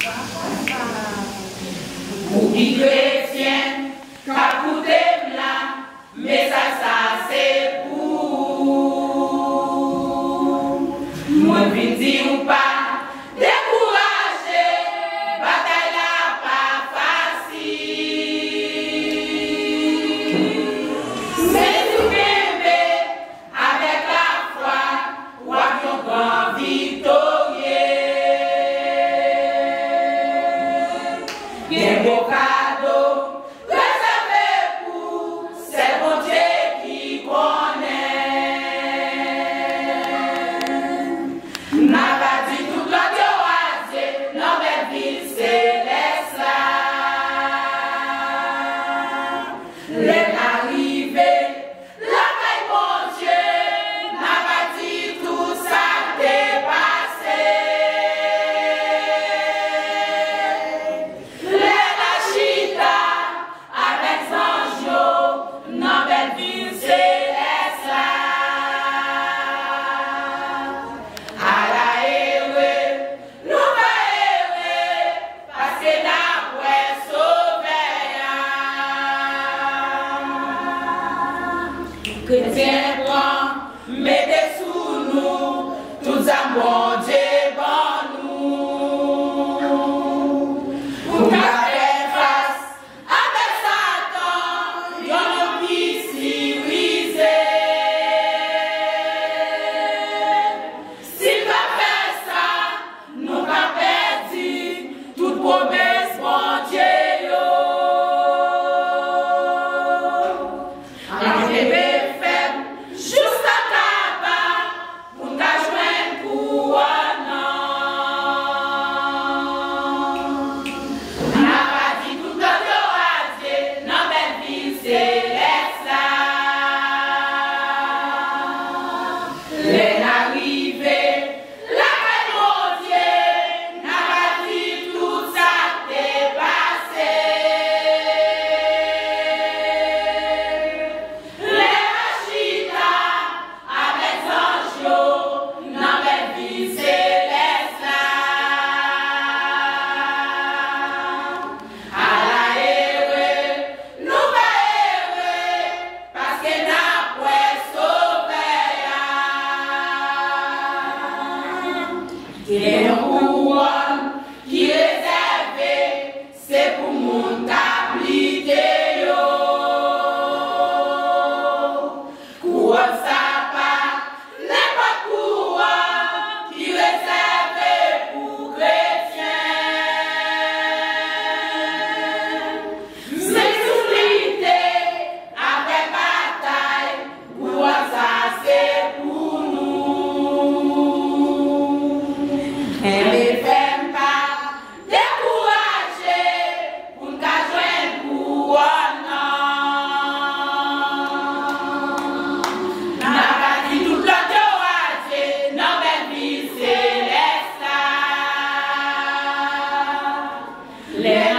Pour qui chrétien, qu'a coûté là, mais ça c'est pour. Moi, je dis ou pas, décourager, bataille là pas facile. Mais tout bébé, avec la foi, ou avec un grand victorieux. Bien beau cadeau, réservé pour ces bon Dieu qui connaît. N'a pas dit tout le oisé, dans belle ville céleste là. Les arrivés, la paix mon Dieu, n'a pas dit tout ça dépassé. Les lachita, avec Sanjo, dans belle ville céleste là. À la erreur, nous va errer, parce que d'après sauver. Chrétien prend, mettez sous nous, tous amours Dieu bon nous. Pour qu'à faire face avec Satan, y'en a qui civilisé. S'il va faire ça, nous va perdre toute promesse bon Dieu yo. Un bébé faible, juste à tabac, pour nous joindre couronne. N'a pas dit tout le oisé, dans belle ville céleste là. Les arrivés, la paix mon Dieu, n'a pas dit tout ça dépassé. Les Rachida, avec Sanjo, dans belle ville céleste là. À la erreur, nous va errer, parce que d'après sauver. Il est un couronne qui réservé, c'est pour mon tablier yo. Couronne ça pas, n'est pas couronne qui réservé pour chrétiens. Mais soufflité, avec bataille, couronne ça c'est pour nous. Et les femmes pas décourager pour nous joindre couronne. N'a pas dit tout le oisé, dans belle ville céleste là. Les